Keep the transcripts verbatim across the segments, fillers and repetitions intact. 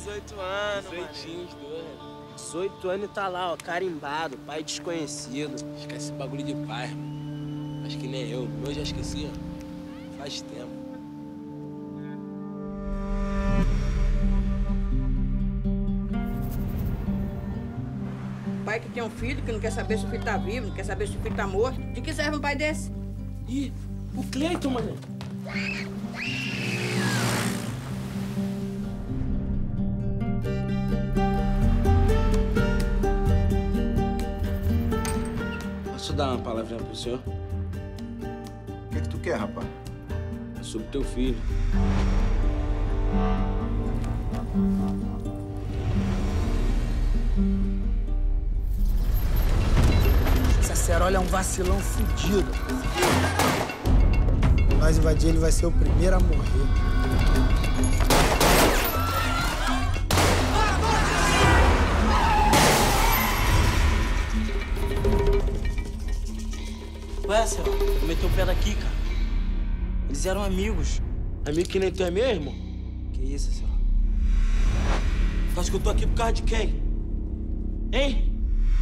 dezoito anos, dezoitinho, os dois. dezoito anos e tá lá, ó, carimbado, pai desconhecido. Esquece esse bagulho de pai, irmão. Acho que nem eu. Eu já esqueci, ó. Faz tempo. Pai que tem um filho, que não quer saber se o filho tá vivo, não quer saber se o filho tá morto. De que serve um pai desse? Ih, o Cleiton, mano. Posso dar uma palavrinha pro senhor? O que, que tu quer, rapaz? É sobre teu filho. Essa Cerola é um vacilão fudido. Nós invadir, ele vai ser o primeiro a morrer. Ué, Cerola, meteu o pé daqui, cara. Eles eram amigos. Amigo que nem tu é mesmo? Que isso, Cerola? Tu acha que eu tô aqui por causa de quem? Hein?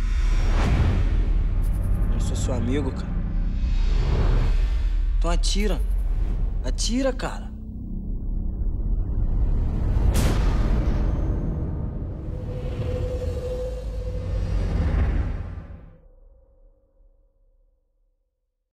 Eu sou seu amigo, cara. Então atira. Atira, cara.